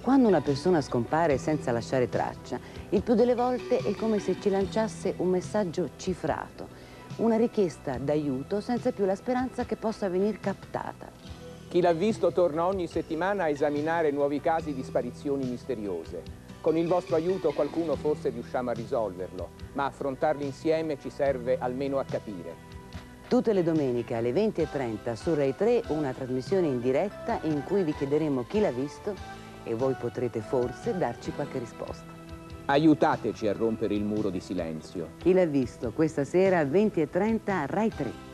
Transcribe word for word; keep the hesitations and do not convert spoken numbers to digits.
Quando una persona scompare senza lasciare traccia, il più delle volte è come se ci lanciasse un messaggio cifrato, una richiesta d'aiuto senza più la speranza che possa venir captata. Chi l'ha visto torna ogni settimana a esaminare nuovi casi di sparizioni misteriose. Con il vostro aiuto qualcuno forse riusciamo a risolverlo, ma affrontarli insieme ci serve almeno a capire. Tutte le domeniche alle venti e trenta su Rai tre una trasmissione in diretta in cui vi chiederemo chi l'ha visto e voi potrete forse darci qualche risposta. Aiutateci a rompere il muro di silenzio. Chi l'ha visto questa sera alle venti e trenta a Rai tre.